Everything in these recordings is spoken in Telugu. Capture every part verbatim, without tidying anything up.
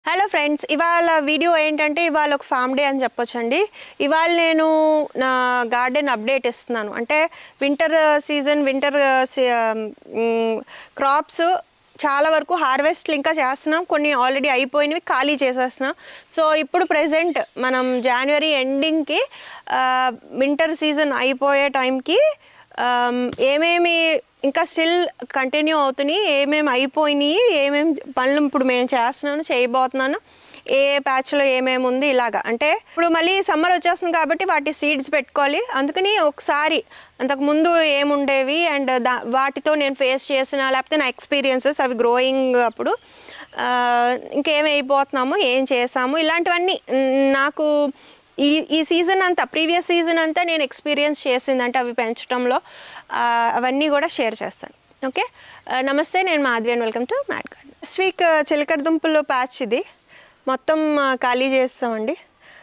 హలో ఫ్రెండ్స్, ఇవాళ వీడియో ఏంటంటే ఇవాళ ఒక ఫామ్ డే అని చెప్పొచ్చండి. ఇవాళ నేను నా గార్డెన్ అప్డేట్ ఇస్తున్నాను. అంటే వింటర్ సీజన్ వింటర్ క్రాప్స్ చాలా వరకు హార్వెస్ట్లు ఇంకా చేస్తున్నాం, కొన్ని ఆల్రెడీ అయిపోయినవి ఖాళీ చేసేస్తున్నాం. సో ఇప్పుడు ప్రెజెంట్ మనం జనవరి ఎండింగ్కి వింటర్ సీజన్ అయిపోయే టైంకి ఏమేమి ఇంకా స్టిల్ కంటిన్యూ అవుతున్నాయి, ఏమేమి అయిపోయినాయి, ఏమేమి పనులు ఇప్పుడు మేము చేస్తున్నాను చేయబోతున్నాను, ఏ ప్యాచ్లో ఏమేమి ఉంది ఇలాగా. అంటే ఇప్పుడు మళ్ళీ సమ్మర్ వచ్చేస్తుంది కాబట్టి వాటి సీడ్స్ పెట్టుకోవాలి. అందుకని ఒకసారి అంతకుముందు ఏముండేవి అండ్ దా వాటితో నేను ఫేస్ చేసిన లేకపోతే నా ఎక్స్పీరియన్సెస్ అవి గ్రోయింగ్ అప్పుడు ఇంకేమైపోతున్నాము, ఏం చేసాము, ఇలాంటివన్నీ నాకు ఈ ఈ సీజన్ అంతా ప్రీవియస్ సీజన్ అంతా నేను ఎక్స్పీరియన్స్ చేసిందంటే అవి పెంచడంలో అవన్నీ కూడా షేర్ చేస్తాను. ఓకే, నమస్తే, నేను Madhavi and welcome to mad garden. Next week చిలకడ దుంపలు ప్యాచ్ ఇది మొత్తం ఖాళీ చేస్తామండి.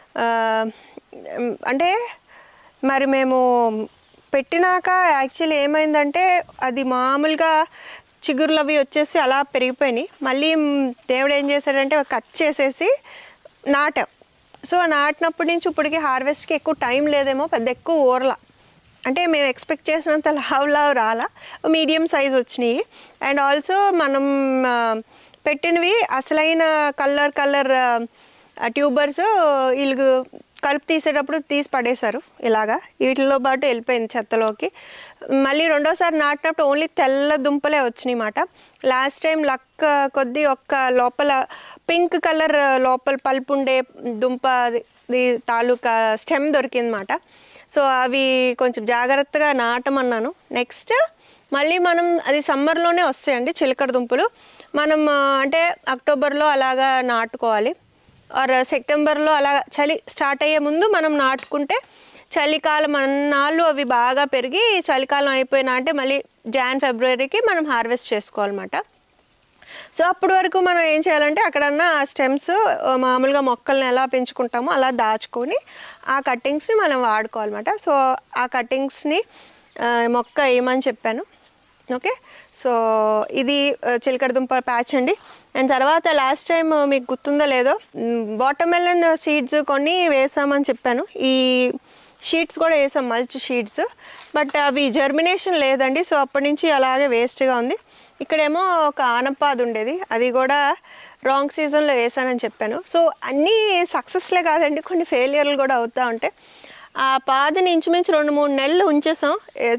అంటే మరి మేము పెట్టినాక యాక్చువల్లీ ఏమైందంటే అది మామూలుగా చిగురులు అవి వచ్చేసి అలా పెరిగిపోయినాయి. మళ్ళీ దేవుడు ఏం చేశాడంటే కట్ చేసేసి నాటాం. సో నాటినప్పటి నుంచి ఇప్పటికి హార్వెస్ట్కి ఎక్కువ టైం లేదేమో, పెద్ద ఎక్కువ ఊరలా, అంటే మేము ఎక్స్పెక్ట్ చేసినంత లావ్ లావ్ రాలా, మీడియం సైజ్ వచ్చినాయి. అండ్ ఆల్సో మనం పెట్టినవి అసలైన కలర్ కలర్ ట్యూబర్స్ వీళ్ళు కలుపు తీసేటప్పుడు తీసి పడేశారు ఇలాగా, వీటిలో పాటు వెళ్ళిపోయింది చెత్తలోకి. మళ్ళీ రెండోసారి నాటినప్పుడు ఓన్లీ తెల్ల దుంపలే వచ్చినాయి అన్నమాట. లాస్ట్ టైం లక్ కొద్దీ ఒక్క లోపల పింక్ కలర్ లోపల పల్పు ఉండే దుంప తాలూకా స్టెమ్ దొరికిందన్నమాట. సో అవి కొంచెం జాగ్రత్తగా నాటమన్నాను. నెక్స్ట్ మళ్ళీ మనం అది సమ్మర్లోనే వస్తాయండి చిలకడ దుంపలు. మనం అంటే అక్టోబర్లో అలాగా నాటుకోవాలి, ఆర్ సెప్టెంబర్లో అలా చలి స్టార్ట్ అయ్యే ముందు మనం నాటుకుంటే చలికాలం అన్నాళ్ళు అవి బాగా పెరిగి చలికాలం అయిపోయినా అంటే మళ్ళీ జాన్ ఫిబ్రవరికి మనం హార్వెస్ట్ చేసుకోవాలన్నమాట. సో అప్పటి వరకు మనం ఏం చేయాలంటే అక్కడన్నా ఆ స్టెమ్స్ మామూలుగా మొక్కల్ని ఎలా పెంచుకుంటామో అలా దాచుకొని ఆ కట్టింగ్స్ని మనం వాడుకోవాలన్నమాట. సో ఆ కట్టింగ్స్ని మొక్క వేయమని చెప్పాను. ఓకే, సో ఇది చిలకడ దుంప ప్యాచ్ అండి. అండ్ తర్వాత లాస్ట్ టైం మీకు గుర్తుందో లేదో వాటర్ మెలన్ సీడ్స్ కొన్ని వేసామని చెప్పాను. ఈ షీట్స్ కూడా వేసాం, మల్చ్ షీట్స్, బట్ అవి జర్మినేషన్ లేదండి. సో అప్పటి నుంచి అలాగే వేస్ట్గా ఉంది. ఇక్కడేమో ఒక ఆనపాదు ఉండేది, అది కూడా రాంగ్ సీజన్లో వేసానని చెప్పాను. సో అన్నీ సక్సెస్లే కాదండి, కొన్ని ఫెయిలియర్లు కూడా అవుతూ ఉంటాయి. ఆ పాదుని ఇంచుమించు రెండు మూడు నెలలు ఉంచేసాం.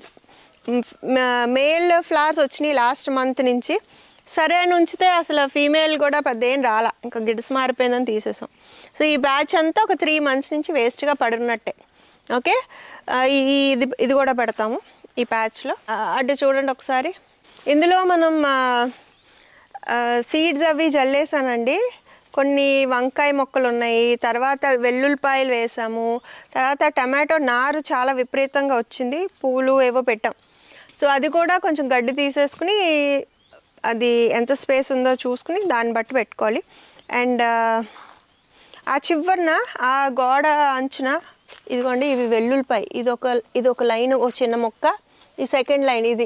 మేల్ ఫ్లవర్స్ వచ్చినాయి లాస్ట్ మంత్ నుంచి. సరే అని ఉంచితే అసలు ఫీమేల్ కూడా పెద్ద ఏం రాలా, ఇంకా గిడ్స్ మారిపోయిందని తీసేసాం. సో ఈ బ్యాచ్ అంతా ఒక త్రీ మంత్స్ నుంచి వేస్ట్గా పడినట్టే. ఓకే, ఇది ఇది కూడా పెడతాము ఈ ప్యాచ్లో. అటు చూడండి ఒకసారి, ఇందులో మనం సీడ్స్ అవి జల్లేసానండి. కొన్ని వంకాయ మొక్కలు ఉన్నాయి, తర్వాత వెల్లుల్లిపాయలు వేసాము, తర్వాత టమాటో నారు చాలా విపరీతంగా వచ్చింది, పూలు ఏవో పెట్టాం. సో అది కూడా కొంచెం గడ్డి తీసేసుకుని అది ఎంత స్పేస్ ఉందో చూసుకుని దాన్ని బట్టి పెట్టుకోవాలి. అండ్ ఆ చివరన ఆ గోడ అంచున ఇదిగోండి ఇవి వెల్లుల్లిపాయ, ఇది ఒక ఇది ఒక లైన్, ఒక చిన్న మొక్క, ఈ సెకండ్ లైన్ ఇది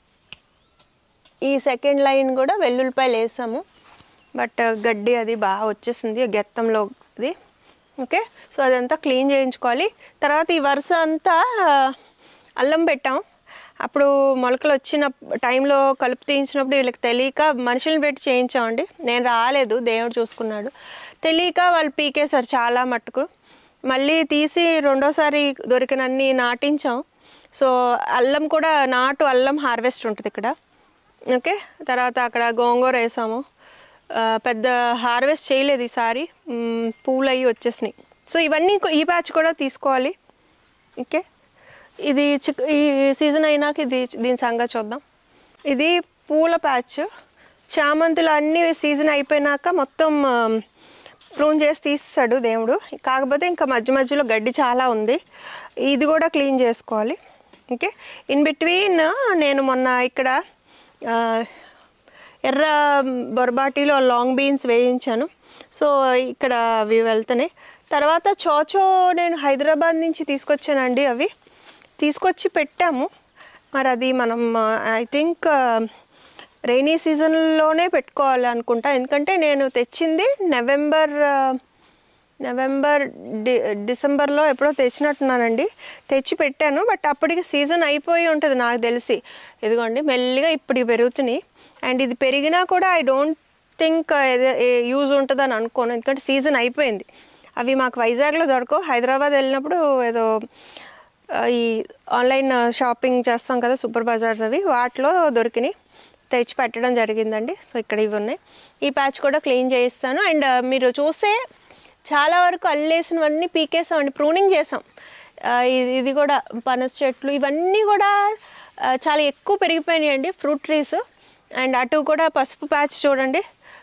ఈ సెకండ్ లైన్ కూడా వెల్లుల్లిపాయలు వేసాము. బట్ గడ్డి అది బాగా వచ్చేసింది గెత్తంలో ఇది. ఓకే, సో అదంతా క్లీన్ చేయించుకోవాలి. తర్వాత ఈ వరుస అంతా అల్లం పెట్టాం. అప్పుడు మొలకలు వచ్చిన టైంలో కలుపు తీయించినప్పుడు వీళ్ళకి తెలియక మనుషులను పెట్టి చేయించామండి. నేను రాలేదు, దేవుడు చూసుకున్నాడు. తెలియక వాళ్ళు పీకేశారు చాలా మట్టుకు. మళ్ళీ తీసి రెండోసారి దొరికినన్ని నాటించాం. సో అల్లం కూడా నాటు అల్లం హార్వెస్ట్ ఉంటుంది ఇక్కడ. ఓకే, తర్వాత అక్కడ గోంగూర వేసాము. పెద్ద హార్వెస్ట్ చేయలేదు ఈసారి, పూలు అవి వచ్చేసినాయి. సో ఇవన్నీ ఈ బ్యాచ్ కూడా తీసుకోవాలి. ఓకే, ఇది చిక్ ఈ సీజన్ అయినాక ఇది దీని సంగతి చూద్దాం. ఇది పూల ప్యాచ్. చామంతులు అన్నీ సీజన్ అయిపోయినాక మొత్తం ప్రూన్ చేసి తీస్తాడు దేవుడు. కాకపోతే ఇంకా మధ్య మధ్యలో గడ్డి చాలా ఉంది, ఇది కూడా క్లీన్ చేసుకోవాలి. ఓకే, ఇన్ బిట్వీన్ నేను మొన్న ఇక్కడ ఎర్ర బొరబాటీలో లాంగ్ బీన్స్ వేయించాను. సో ఇక్కడ అవి వెళ్తున్నాయి. తర్వాత చోచో నేను హైదరాబాద్ నుంచి తీసుకొచ్చానండి, అవి తీసుకొచ్చి పెట్టాము. మరి అది మనం ఐ థింక్ రైనీ సీజన్లోనే పెట్టుకోవాలి అనుకుంటా, ఎందుకంటే నేను తెచ్చింది నవంబర్ నవంబర్ డి డిసెంబర్లో ఎప్పుడో తెచ్చినట్టున్నానండి. తెచ్చి పెట్టాను, బట్ అప్పటికి సీజన్ అయిపోయి ఉంటుంది నాకు తెలిసి. ఇదిగోండి మెల్లిగా ఇప్పుడు పెరుగుతున్నాయి. అండ్ ఇది పెరిగినా కూడా ఐ డోంట్ థింక్ యూజ్ ఉంటుందని అనుకోను, ఎందుకంటే సీజన్ అయిపోయింది. అవి మాకు వైజాగ్లో దొరకవు. హైదరాబాద్ వెళ్ళినప్పుడు ఏదో ఈ ఆన్లైన్ షాపింగ్ చేస్తాం కదా సూపర్ బజార్స్, అవి వాటిలో దొరికినాయి, తెచ్చి పెట్టడం జరిగిందండి. సో ఇక్కడ ఇవి ఉన్నాయి. ఈ ప్యాచ్ కూడా క్లీన్ చేయిస్తాను. అండ్ మీరు చూస్తే చాలా వరకు అల్లేసినవన్నీ పీకేసామండి, ప్రూనింగ్ చేసాం. ఇది కూడా పనస చెట్లు ఇవన్నీ కూడా చాలా ఎక్కువ పెరిగిపోయినాయండి, ఫ్రూట్ ట్రీస్. అండ్ అటు కూడా పసుపు ప్యాచ్ చూడండి,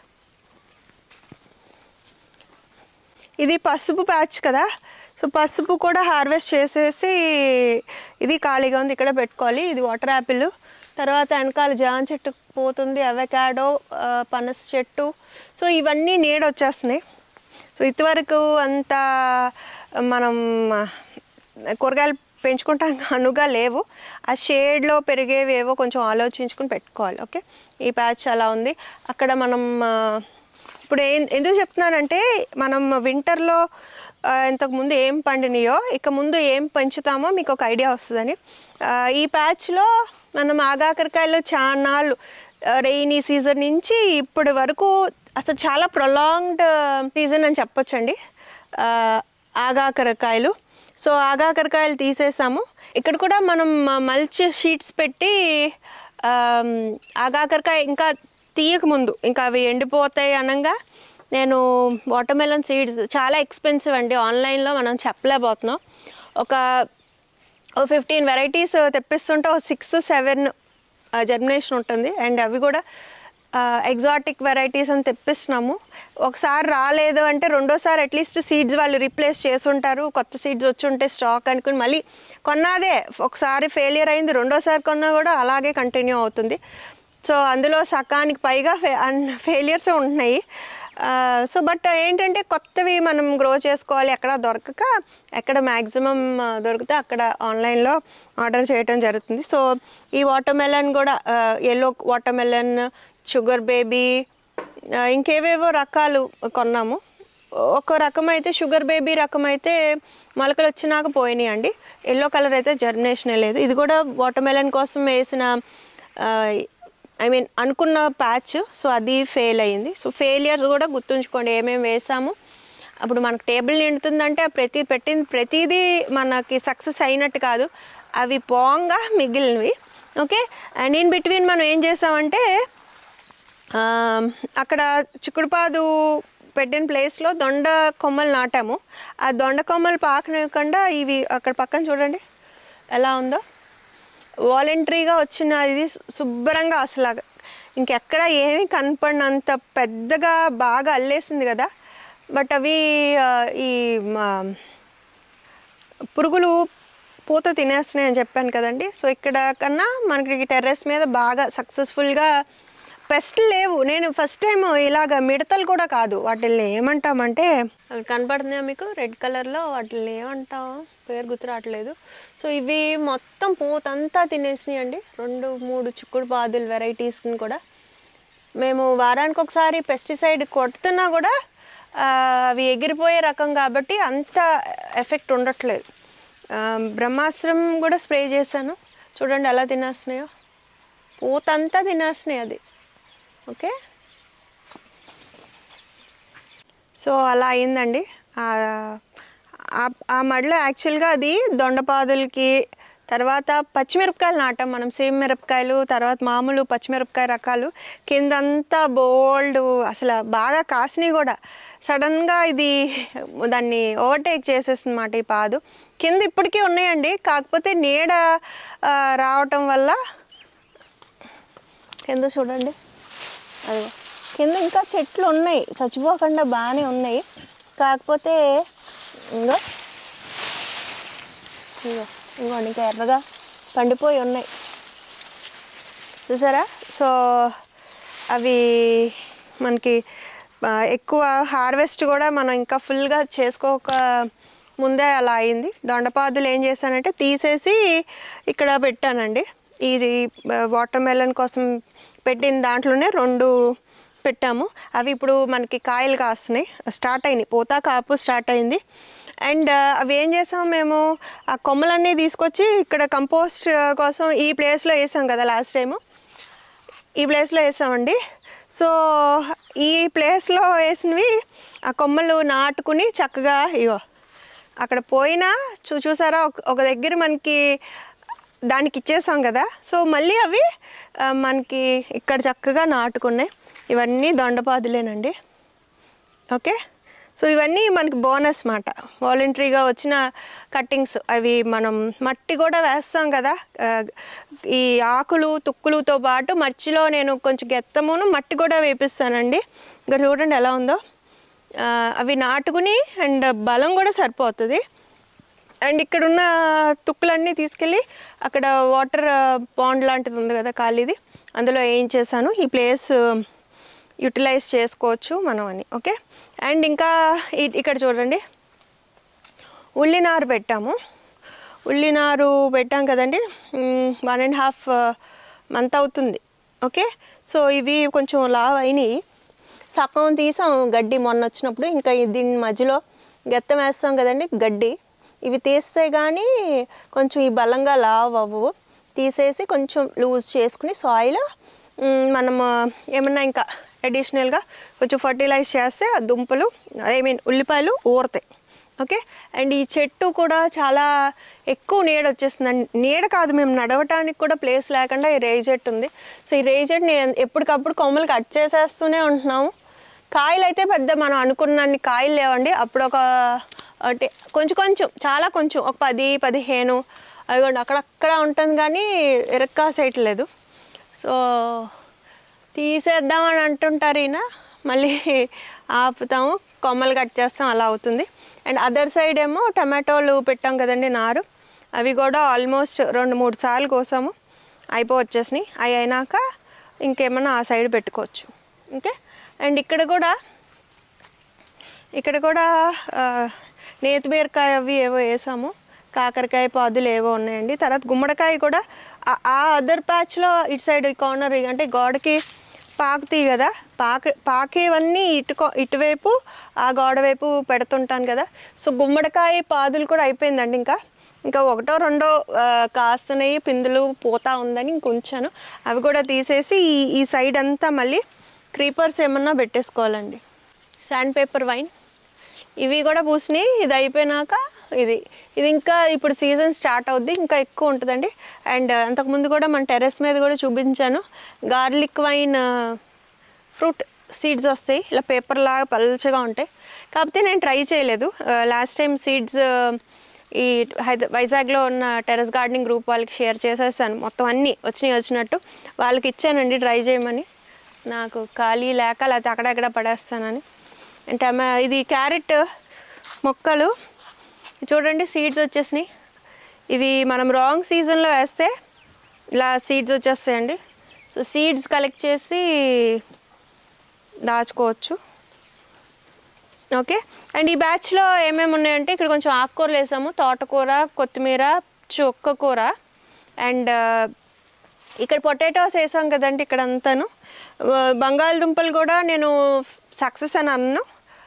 ఇది పసుపు ప్యాచ్ కదా. సో పసుపు కూడా హార్వెస్ట్ చేసేసి ఇది ఖాళీగా ఉంది, ఇక్కడ పెట్టుకోవాలి. ఇది వాటర్ యాపిల్, తర్వాత వెనకాల జాన్ చెట్టు పోతుంది, అవకాడో, పనస చెట్టు. సో ఇవన్నీ నీడ వచ్చేస్తున్నాయి. సో ఇంతవరకు అంత మనం కూరగాయలు పెంచుకుంటానికి అనుగా లేవు, ఆ షేడ్లో పెరిగేవి ఏవో కొంచెం ఆలోచించుకుని పెట్టుకోవాలి. ఓకే, ఈ ప్యాచ్ అలా ఉంది. అక్కడ మనం ఇప్పుడు ఏం ఎందుకు చెప్తున్నానంటే, మనం వింటర్లో ఇంతకుముందు ఏం పండినాయో ఇక ముందు ఏం పెంచుతామో మీకు ఒక ఐడియా వస్తుందని. ఈ ప్యాచ్లో మనం ఆగాకరకాయలు చానాళ్ళు రెయినీ సీజన్ నుంచి ఇప్పటి వరకు అసలు చాలా ప్రొలాంగ్డ్ సీజన్ అని చెప్పొచ్చండి ఆగాకరకాయలు. సో ఆగాకరకాయలు తీసేసాము. ఇక్కడ కూడా మనం మల్చ్ షీట్స్ పెట్టి ఆగాకరకాయ ఇంకా తీయకముందు ఇంకా అవి ఎండిపోతాయి అనగా నేను వాటర్ మెలన్ సీడ్స్ చాలా ఎక్స్పెన్సివ్ అండి, ఆన్లైన్లో మనం చెప్పలేకపోతున్నాం. ఒక ఫిఫ్టీన్ వెరైటీస్ తెప్పిస్తుంటే ఒక సిక్స్ సెవెన్ జర్మినేషన్ ఉంటుంది. అండ్ అవి కూడా ఎగ్జాటిక్ వెరైటీస్ అని తెప్పిస్తున్నాము. ఒకసారి రాలేదు అంటే రెండోసారి అట్లీస్ట్ సీడ్స్ వాళ్ళు రీప్లేస్ చేసుంటారు, కొత్త సీడ్స్ వచ్చి ఉంటే స్టాక్ అనుకుని మళ్ళీ కొన్నాదే. ఒకసారి ఫెయిలియర్ అయింది, రెండోసారి కొన్నా కూడా అలాగే కంటిన్యూ అవుతుంది. సో అందులో సకానికి పైగా ఫే ఫెయిలియర్స్ ఉంటున్నాయి. సో బట్ ఏంటంటే కొత్తవి మనం గ్రో చేసుకోవాలి, ఎక్కడ దొరకక ఎక్కడ మ్యాక్సిమం దొరికితే అక్కడ ఆన్లైన్లో ఆర్డర్ చేయడం జరుగుతుంది. సో ఈ వాటర్ మెలన్ కూడా yellow watermelon, sugar baby, ఇంకేవేవో రకాలు కొన్నాము. ఒక రకం అయితే షుగర్ బేబీ రకం అయితే మొలకలు వచ్చినాక పోయినాయి అండి, ఎల్లో కలర్ అయితే జర్మినేషన్ లేదు. ఇది కూడా వాటర్ మెలన్ కోసం వేసిన ఐ మీన్ అనుకున్న ప్యాచ్. సో అది ఫెయిల్ అయ్యింది. సో ఫెయిలియర్స్ కూడా గుర్తుంచుకోండి, ఏమేమి వేసాము. అప్పుడు మనకు టేబుల్ నిండుతుందంటే ప్రతి పెట్టింది ప్రతిదీ మనకి సక్సెస్ అయినట్టు కాదు, అవి పోంగా మిగిలినవి. ఓకే, అండ్ ఇన్ బిట్వీన్ మనం ఏం చేసామంటే అక్కడ చిక్కుడుపాదు పెట్టిన ప్లేస్లో దొండ కొమ్మలు నాటాము. ఆ దొండ కొమ్మలు పాకనివ్వకుండా ఇవి అక్కడ పక్కన చూడండి ఎలా ఉందో, వాలంటరీగా వచ్చిన ఇది శుభ్రంగా అసలు ఇంకెక్కడ ఏమీ కనపడినంత పెద్దగా బాగా అల్లేసింది కదా. బట్ అవి ఈ పురుగులు పూత తినేస్తున్నాయి అని చెప్పాను కదండి. సో ఇక్కడ కన్నా మనకి టెర్రస్ మీద బాగా సక్సెస్ఫుల్గా పెస్ట్ లేవు. నేను ఫస్ట్ టైం ఇలాగ మిడతలు కూడా కాదు, వాటిల్ని ఏమంటామంటే అవి కనపడుతున్నాయా మీకు రెడ్ కలర్లో, వాటిల్ని ఏమంటాం పేరు గుర్తు రావట్లేదు. సో ఇవి మొత్తం పూతంతా తినేసినాయి అండి, రెండు మూడు చిక్కుడు పాదుల వెరైటీస్ని కూడా. మేము వారానికి ఒకసారి పెస్టిసైడ్ కొడుతున్నా కూడా అవి ఎగిరిపోయే రకం కాబట్టి అంత ఎఫెక్ట్ ఉండట్లేదు. బ్రహ్మాస్త్రం కూడా స్ప్రే చేశాను, చూడండి ఎలా తినేస్తున్నాయో, పూతంతా తినేస్తున్నాయి అది. ఓకే, సో అలా అయిందండి. ఆ మడిలో యాక్చువల్గా అది దొండపాదులకి, తర్వాత పచ్చిమిరపకాయలు నాటాం మనం, సేమ్ మిరపకాయలు, తర్వాత మామూలు పచ్చిమిరపకాయ రకాలు. కిందంతా బోల్డ్ అసలు బాగా కాసినవి కూడా. సడన్గా ఇది దాన్ని ఓవర్టేక్ చేసేస్తుంది అన్నమాట ఈ పాదు. కింద ఇప్పటికీ ఉన్నాయండి, కాకపోతే నీడ రావటం వల్ల కింద చూడండి అదే కింద ఇంకా చెట్లు ఉన్నాయి, చచ్చిపోకుండా బాగానే ఉన్నాయి. కాకపోతే ఇంకో ఇంకో ఇంకోండి ఇంకా ఎర్రగా పండిపోయి ఉన్నాయి చూసారా. సో అవి మనకి ఎక్కువ హార్వెస్ట్ కూడా మనం ఇంకా ఫుల్గా చేసుకోక ముందే అలా అయింది. దొండపాదులు ఏం చేశానంటే తీసేసి ఇక్కడ పెట్టానండి. ఇది వాటర్ మెలన్ కోసం పెట్టిన దాంట్లోనే రెండు పెట్టాము. అవి ఇప్పుడు మనకి కాయలు కాస్తున్నాయి, స్టార్ట్ అయినాయి, పోతా కాపు స్టార్ట్ అయింది. అండ్ అవి ఏం చేసాం మేము, ఆ కొమ్మలన్నీ తీసుకొచ్చి ఇక్కడ కంపోస్ట్ కోసం ఈ ప్లేస్లో వేసాం కదా లాస్ట్ టైము, ఈ ప్లేస్లో వేసామండి. సో ఈ ప్లేస్లో వేసినవి ఆ కొమ్మలు నాటుకుని చక్కగా ఇగో అక్కడ పోయినా చూ చూసారా ఒక దగ్గర మనకి దానికి ఇచ్చేసాం కదా. సో మళ్ళీ అవి మనకి ఇక్కడ చక్కగా నాటుకున్నాయి. ఇవన్నీ దొండపాదులేనండి. ఓకే, సో ఇవన్నీ మనకి బోనస్ మాట, వాలంటరీగా వచ్చిన కట్టింగ్స్. అవి మనం మట్టి కూడా వేస్తాం కదా, ఈ ఆకులు తుక్కులతో పాటు మచ్చిలో నేను కొంచెం గెత్తమును మట్టి కూడా వేపిస్తానండి. ఇక్కడ చూడండి ఎలా ఉందో. అవి నాటుకుని అండ్ బలం కూడా సరిపోతుంది. అండ్ ఇక్కడున్న తుక్కులన్నీ తీసుకెళ్ళి అక్కడ వాటర్ పాండ్ లాంటిది ఉంది కదా ఖాళీది, అందులో ఏం చేశాను, ఈ ప్లేస్ యూటిలైజ్ చేసుకోవచ్చు మనం అని. ఓకే, అండ్ ఇంకా ఇక్కడ చూడండి ఉల్లినారు పెట్టాము. ఉల్లినారు పెట్టాం కదండి, వన్ అండ్ హాఫ్ మంత్ అవుతుంది. ఓకే, సో ఇవి కొంచెం లావ్ అయినాయి, సగం తీసాం గడ్డి మొన్న వచ్చినప్పుడు. ఇంకా దీని మధ్యలో గెత్తం వేస్తాం కదండి గడ్డి, ఇవి తీస్తే కానీ కొంచెం ఈ బలంగా లావ్ అవ్వవు. తీసేసి కొంచెం లూజ్ చేసుకుని సాయిల్ మనం ఏమన్నా ఇంకా అడిషనల్గా కొంచెం ఫర్టిలైజ్ చేస్తే ఆ దుంపలు ఐ మీన్ ఉల్లిపాయలు ఊరతాయి. ఓకే, అండ్ ఈ చెట్టు కూడా చాలా ఎక్కువ నీడ వచ్చేస్తుందండి. నీడ కాదు, మేము నడవటానికి కూడా ప్లేస్ లేకుండా ఈ రేగి చెట్టు ఉంది. సో ఈ రేగి చెట్టుని ఎప్పటికప్పుడు కొమ్మలు కట్ చేసేస్తూనే ఉంటున్నాము. కాయలు అయితే పెద్ద మనం అనుకున్నన్ని కాయలు లేవండి. అప్పుడు ఒక అంటే కొంచెం కొంచెం చాలా కొంచెం ఒక పది పదిహేను అదిగోండి అక్కడక్కడ ఉంటుంది, కానీ ఎరక్కాసేయట్లేదు. సో తీసేద్దామని అంటుంటారు ఈయన, మళ్ళీ ఆపుతాము, కొమ్మలు కట్ చేస్తాం, అలా అవుతుంది. అండ్ అదర్ సైడ్ ఏమో టమాటోలు పెట్టాం కదండి నారు, అవి కూడా ఆల్మోస్ట్ రెండు మూడు సార్లు కోసాము, అయిపో వచ్చేసినాయి. అవి అయినాక ఇంకేమన్నా ఆ సైడ్ పెట్టుకోవచ్చు. ఓకే, అండ్ ఇక్కడ కూడా ఇక్కడ కూడా నేతి బీరకాయ అవి ఏవో వేసాము, కాకరకాయ పాదులు ఏవో ఉన్నాయండి. తర్వాత గుమ్మడికాయ కూడా ఆ అదర్ ప్యాచ్లో ఇటు సైడ్ కార్నర్ అంటే గోడకి పాకుతాయి కదా, పాక పాకేవన్నీ ఇటు ఇటువైపు ఆ గోడ వైపు పెడుతుంటాను కదా. సో గుమ్మడికాయ పాదులు కూడా అయిపోయిందండి. ఇంకా ఇంకా ఒకటో రెండో కాస్తున్నాయి, పిందులు పోతా ఉందని ఇంకొంచాను. అవి కూడా తీసేసి ఈ ఈ సైడ్ అంతా మళ్ళీ క్రీపర్స్ ఏమన్నా పెట్టేసుకోవాలండి. శాండ్ పేపర్ వైన్ ఇవి కూడా పూసినాయి. ఇది అయిపోయినాక ఇది ఇది ఇంకా ఇప్పుడు సీజన్ స్టార్ట్ అవుద్ది, ఇంకా ఎక్కువ ఉంటుందండి. అండ్ అంతకుముందు కూడా మన టెర్రస్ మీద కూడా చూపించాను, గార్లిక్ వైన్ ఫ్రూట్ సీడ్స్ వస్తాయి, ఇలా పేపర్ లాగా పల్చగా ఉంటాయి. కాకపోతే నేను ట్రై చేయలేదు. లాస్ట్ టైం సీడ్స్ ఈ హైద వైజాగ్లో ఉన్న టెర్రస్ గార్డెనింగ్ గ్రూప్ వాళ్ళకి షేర్ చేసేసాను, మొత్తం అన్నీ వచ్చినాయి వచ్చినట్టు వాళ్ళకి ఇచ్చానండి ట్రై చేయమని. నాకు ఖాళీ లేక లేకపోతే అక్కడెక్కడ పడేస్తానని. అంటే ఇది క్యారెట్ మొక్కలు చూడండి, సీడ్స్ వచ్చేసినాయి. ఇవి మనం రాంగ్ సీజన్లో వేస్తే ఇలా సీడ్స్ వచ్చేస్తాయండి. సో సీడ్స్ కలెక్ట్ చేసి దాచుకోవచ్చు. ఓకే, అండ్ ఈ బ్యాచ్లో ఏమేమి ఉన్నాయంటే ఇక్కడ కొంచెం ఆకుకూరలు వేసాము, తోటకూర, కొత్తిమీర, చుక్కకూర, అండ్ ఇక్కడ పొటాటోస్ వేసాం కదండి. ఇక్కడ అంతాను బంగాళదుంపలు కూడా నేను సక్సెస్ అని అన్నాను,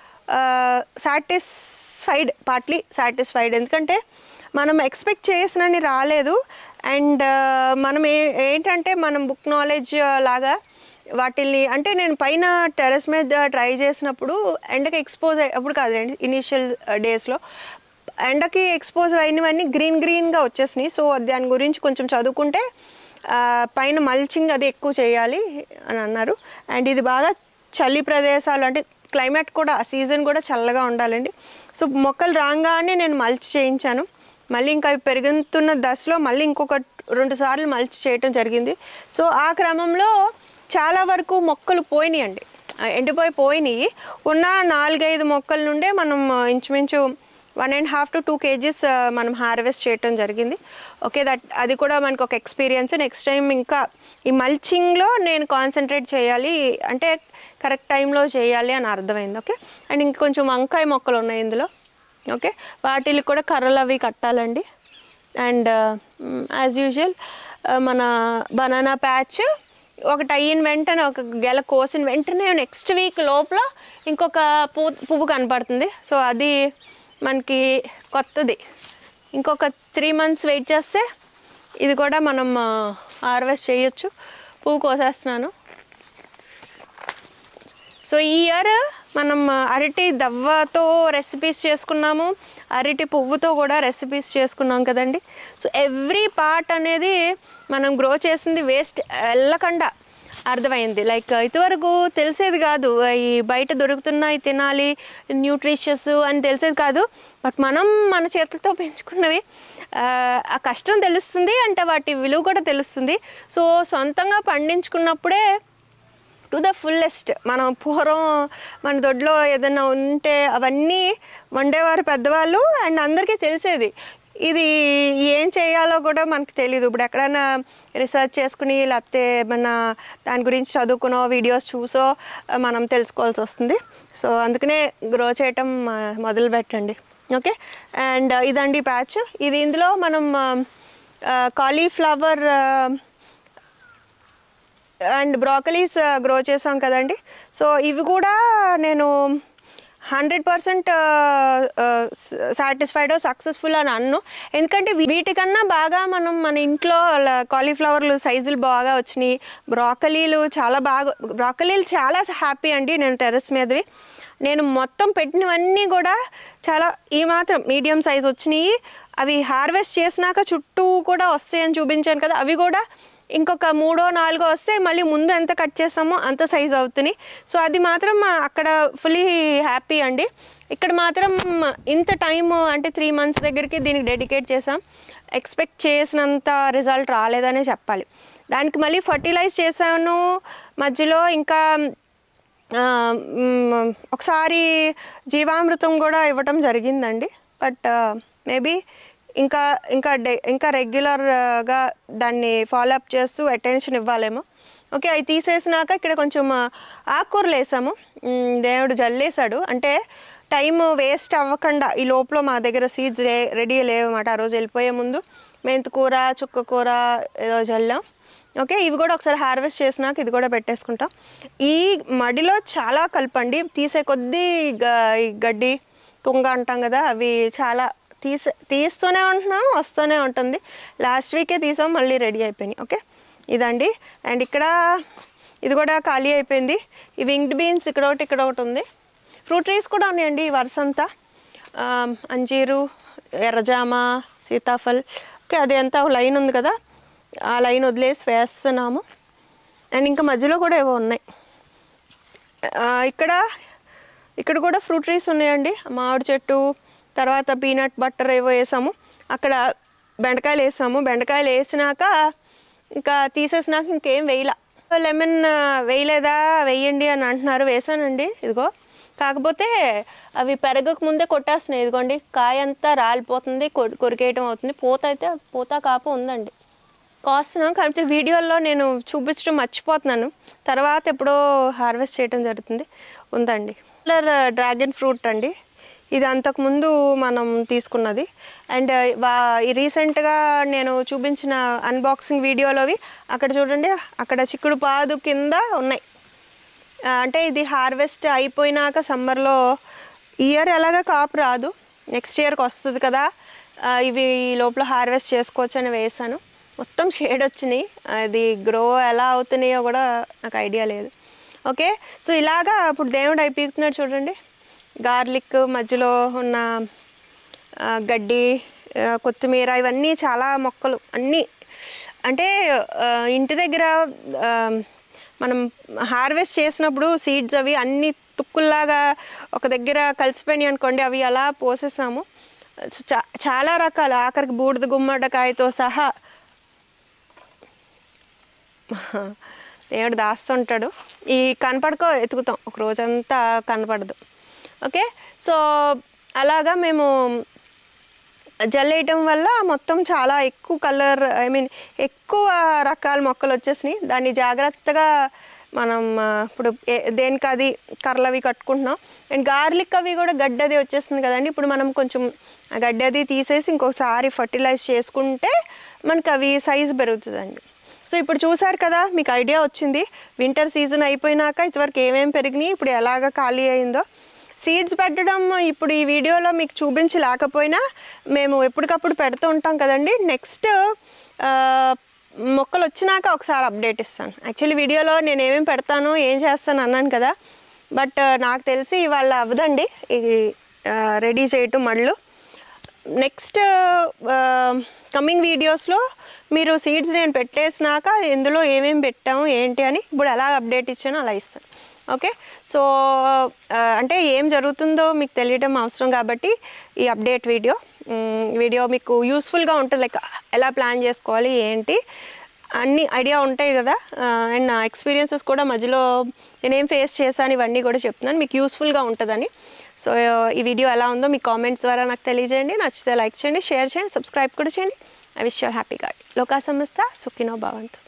సాటిస్ఫైడ్, పార్ట్లీ సాటిస్ఫైడ్. ఎందుకంటే మనం ఎక్స్పెక్ట్ చేసినని రాలేదు. అండ్ మనం ఏ ఏంటంటే మనం బుక్ నాలెడ్జ్ లాగా వాటిల్ని అంటే నేను పైన టెర్రస్ మీద ట్రై చేసినప్పుడు ఎండకి ఎక్స్పోజ్ అప్పుడు కాదండి, ఇనీషియల్ డేస్లో ఎండకి ఎక్స్పోజ్ అయినవన్నీ గ్రీన్ గ్రీన్గా వచ్చేసినాయి. సో దాని గురించి కొంచెం చదువుకుంటే పైన మల్చింగ్ అది ఎక్కువ చేయాలి అని అన్నారు. అండ్ ఇది బాగా చలి ప్రదేశాలు అంటే క్లైమేట్ కూడా సీజన్ కూడా చల్లగా ఉండాలండి. సో మొక్కలు రాగానే నేను మల్చి చేయించాను. మళ్ళీ ఇంకా పెరుగుతున్న దశలో మళ్ళీ ఇంకొక రెండు సార్లు మల్చి చేయటం జరిగింది. సో ఆ క్రమంలో చాలా వరకు మొక్కలు పోయినాయండి, ఎండిపోయి పోయినాయి. ఉన్న నాలుగైదు మొక్కల నుండే మనం ఇంచుమించు one and half to two kgs మనం హార్వెస్ట్ చేయటం జరిగింది. ఓకే, దట్ అది కూడా మనకు ఒక ఎక్స్పీరియన్స్. నెక్స్ట్ టైం ఇంకా ఈ మల్చింగ్లో నేను కాన్సన్ట్రేట్ చేయాలి, అంటే కరెక్ట్ టైంలో చేయాలి అని అర్థమైంది. ఓకే, అండ్ ఇంక కొంచెం వంకాయ మొక్కలు ఉన్నాయి ఇందులో. ఓకే, వాటికి కూడా కర్రలు అవి కట్టాలండి. అండ్ యాజ్ యూజువల్ మన బనానా ప్యాచ్ ఒకటి అయిన వెంటనే ఒక గెల కోసిన వెంటనే నెక్స్ట్ వీక్ లోపల ఇంకొక పువ్వు పువ్వు కనపడుతుంది. సో అది మనకి కొత్తది. ఇంకొక త్రీ మంత్స్ వెయిట్ చేస్తే ఇది కూడా మనం హార్వెస్ట్ చేయొచ్చు. పువ్వు కోసేస్తున్నాను. సో ఈ ఇయర్ మనం అరటి దవ్వతో రెసిపీస్ చేసుకున్నాము, అరటి పువ్వుతో కూడా రెసిపీస్ చేసుకున్నాం కదండి. సో ఎవ్రీ పార్ట్ అనేది మనం గ్రో చేసింది వేస్ట్ వెళ్ళకుండా అర్థమైంది. లైక్ ఇదివరకు తెలిసేది కాదు, ఈ బయట దొరుకుతున్నాయి తినాలి న్యూట్రిషియస్ అని తెలిసేది కాదు. బట్ మనం మన చేతులతో పెంచుకున్నవి ఆ కష్టం తెలుస్తుంది, అంటే వాటి విలువ కూడా తెలుస్తుంది. సో సొంతంగా పండించుకున్నప్పుడే టు ద ఫుల్లెస్ట్. మనం పూర్వం మన దొడ్లో ఏదైనా ఉంటే అవన్నీ వండేవారు పెద్దవాళ్ళు, అండ్ అందరికీ తెలిసేది. ఇది ఏం చేయాలో కూడా మనకు తెలియదు. ఇప్పుడు ఎక్కడైనా రీసెర్చ్ చేసుకుని లేకపోతే మన దాని గురించి చదువుకునో వీడియోస్ చూసో మనం తెలుసుకోవాల్సి వస్తుంది. సో అందుకనే గ్రో చేయటం మొదలు పెట్టండి. ఓకే, అండ్ ఇదండి ప్యాచ్. ఇది ఇందులో మనం కాలీఫ్లవర్ అండ్ బ్రాకలీస్ గ్రో చేసాం కదండి. సో ఇవి కూడా నేను హండ్రెడ్ పర్సెంట్ సాటిస్ఫైడ్ సక్సెస్ఫుల్ అని అన్ను. ఎందుకంటే వీటికన్నా బాగా మనం మన ఇంట్లో కాలీఫ్లవర్లు సైజులు బాగా వచ్చినాయి. బ్రాకలీలు చాలా బాగా బ్రాకలీలు చాలా హ్యాపీ అండి. నేను టెర్రస్ మీదవి నేను మొత్తం పెట్టినవన్నీ కూడా చాలా ఈ మాత్రం మీడియం సైజ్ వచ్చినాయి. అవి హార్వెస్ట్ చేసినాక చుట్టూ కూడా వస్తాయని చూపించాను కదా, అవి కూడా ఇంకొక మూడో నాలుగో వస్తే మళ్ళీ ముందు ఎంత కట్ చేస్తామో అంత సైజ్ అవుతున్నాయి. సో అది మాత్రం అక్కడ ఫుల్లీ హ్యాపీ అండి. ఇక్కడ మాత్రం ఇంత టైము అంటే త్రీ మంత్స్ దగ్గరికి దీనికి డెడికేట్ చేసాం. ఎక్స్పెక్ట్ చేసినంత రిజల్ట్ రాలేదనే చెప్పాలి. దానికి మళ్ళీ ఫర్టిలైజ్ చేశాను మధ్యలో. ఇంకా ఒకసారి జీవామృతం కూడా ఇవ్వటం జరిగిందండి. బట్ మేబీ ఇంకా ఇంకా డే ఇంకా రెగ్యులర్గా దాన్ని ఫాలోఅప్ చేస్తూ అటెన్షన్ ఇవ్వాలేమో. ఓకే, అవి తీసేసినాక ఇక్కడ కొంచెం ఆకుకూరలు వేసాము. దేవుడు జల్లేసాడు, అంటే టైం వేస్ట్ అవ్వకుండా. ఈ లోపల మా దగ్గర సీడ్స్ రే రెడీ లేవన్నమాట. ఆ రోజు వెళ్ళిపోయే ముందు మెంతికూర చుక్క కూర ఏదో జల్లాం. ఓకే, ఇవి కూడా ఒకసారి హార్వెస్ట్ చేసినాక ఇది కూడా పెట్టేసుకుంటాం. ఈ మడిలో చాలా కలపండి, తీసే కొద్దీ గడ్డి తుంగ అంటాం కదా, అవి చాలా తీసే తీస్తూనే ఉంటున్నాం, వస్తూనే ఉంటుంది. లాస్ట్ వీకే తీసాం, మళ్ళీ రెడీ అయిపోయినాయి. ఓకే, ఇదండి. అండ్ ఇక్కడ ఇది కూడా ఖాళీ అయిపోయింది. ఈ వింగ్డ్ బీన్స్ ఇక్కడ ఒకటి ఇక్కడ ఒకటి ఉంది. ఫ్రూట్ ట్రీస్ కూడా ఉన్నాయండి ఈ వరుస అంతా. అంజీరు, ఎర్రజామ, సీతాఫల్. ఓకే, అది అంతా లైన్ ఉంది కదా, ఆ లైన్ వదిలేసి వేస్తున్నాము. అండ్ ఇంకా మధ్యలో కూడా ఏవో ఉన్నాయి. ఇక్కడ ఇక్కడ కూడా ఫ్రూట్ ట్రీస్ ఉన్నాయండి. మామిడి చెట్టు, తర్వాత పీనట్ బటర్ ఏవో వేసాము. అక్కడ బెండకాయలు వేసాము. బెండకాయలు వేసినాక ఇంకా తీసేసినాక ఇంకేం వేయలా. లెమన్ వేయలేదా, వేయండి అని అంటున్నారు. వేసానండి, ఇదిగో. కాకపోతే అవి పెరగక ముందే కొట్టేస్తున్నాయి. ఇదిగోండి, కాయ అంతా రాలిపోతుంది, కొరికేయటం అవుతుంది. పూత అయితే పూత కాపు ఉందండి, కోస్తున్నాం. కాకపోతే వీడియోలో నేను చూపించడం మర్చిపోతున్నాను, తర్వాత ఎప్పుడో హార్వెస్ట్ చేయడం జరుగుతుంది. ఉందండి డ్రాగన్ ఫ్రూట్ అండి. ఇది అంతకుముందు మనం తీసుకున్నది. అండ్ వా రీసెంట్గా నేను చూపించిన అన్బాక్సింగ్ వీడియోలోవి అక్కడ చూడండి, అక్కడ చిక్కుడు పాదు కింద ఉన్నాయి. అంటే ఇది హార్వెస్ట్ అయిపోయినాక సమ్మర్లో, ఇయర్ ఎలాగ కాపు రాదు, నెక్స్ట్ ఇయర్కి వస్తుంది కదా, ఇవి లోపల హార్వెస్ట్ చేసుకోవచ్చు అని వేసాను. మొత్తం షేడ్ వచ్చినాయి. అది గ్రో ఎలా అవుతున్నాయో కూడా నాకు ఐడియా లేదు. ఓకే, సో ఇలాగా ఇప్పుడు దేవుడు అయి పీకుతున్నాడు చూడండి. గార్లిక్, మధ్యలో ఉన్న గడ్డి, కొత్తిమీర, ఇవన్నీ చాలా మొక్కలు అన్నీ. అంటే ఇంటి దగ్గర మనం హార్వెస్ట్ చేసినప్పుడు సీడ్స్ అవి అన్నీ తుక్కుల్లాగా ఒక దగ్గర కలిసిపోయినాయి అనుకోండి, అవి అలా పోసేసాము. చా చాలా రకాల, ఆఖరికి బూడిద గుమ్మడికాయతో సహా దేవుడు దాస్తుంటాడు. ఈ కనపడుకో ఎతుకుతాం, ఒక రోజంతా కనపడదు. ఓకే, సో అలాగా మేము జల్లేయటం వల్ల మొత్తం చాలా ఎక్కువ కలర్, ఐ మీన్ ఎక్కువ రకాల మొక్కలు వచ్చేసినాయి. దాన్ని జాగ్రత్తగా మనం ఇప్పుడు దేనికి అది కర్రలు అవి కట్టుకుంటున్నాం. అండ్ గార్లిక్ అవి కూడా గడ్డి అది వచ్చేస్తుంది కదండి. ఇప్పుడు మనం కొంచెం గడ్డి అది తీసేసి ఇంకొకసారి ఫర్టిలైజ్ చేసుకుంటే మనకి అవి సైజు పెరుగుతుందండి. సో ఇప్పుడు చూసారు కదా, మీకు ఐడియా వచ్చింది వింటర్ సీజన్ అయిపోయినాక ఇంతవరకు ఏమేమి పెరిగినాయి, ఇప్పుడు ఎలాగ ఖాళీ అయిందో. సీడ్స్ పెట్టడం ఇప్పుడు ఈ వీడియోలో మీకు చూపించలేకపోయినా మేము ఎప్పటికప్పుడు పెడుతూ ఉంటాం కదండి. నెక్స్ట్ మొక్కలు వచ్చినాక ఒకసారి అప్డేట్ ఇస్తాను. యాక్చువల్లీ వీడియోలో నేను ఏమేమి పెడతాను ఏం చేస్తాను అన్నాను కదా, బట్ నాకు తెలిసి ఇవాళ అవ్వదండి ఇది రెడీ చేయటం మళ్ళు. నెక్స్ట్ కమింగ్ వీడియోస్లో మీరు సీడ్స్ నేను పెట్టేసినాక ఎందులో ఏమేమి పెట్టాము ఏంటి అని ఇప్పుడు ఎలా అప్డేట్ ఇచ్చానో అలా ఇస్తాను. ఓకే, సో అంటే ఏం జరుగుతుందో మీకు తెలియడం అవసరం కాబట్టి ఈ అప్డేట్ వీడియో వీడియో మీకు యూస్ఫుల్గా ఉంటుంది. లైక్ ఎలా ప్లాన్ చేసుకోవాలి ఏంటి అన్ని ఐడియా ఉంటాయి కదా. అండ్ నా ఎక్స్పీరియన్సెస్ కూడా మధ్యలో నేనేం ఫేస్ చేశాను ఇవన్నీ కూడా చెప్తున్నాను, మీకు యూస్ఫుల్గా ఉంటుందని. సో ఈ వీడియో ఎలా ఉందో మీ కామెంట్స్ ద్వారా నాకు తెలియజేయండి. నచ్చితే లైక్ చేయండి, షేర్ చేయండి, సబ్స్క్రైబ్ కూడా చేయండి. I wish you happy god. లోకా సమస్త సుఖినో భవంతు.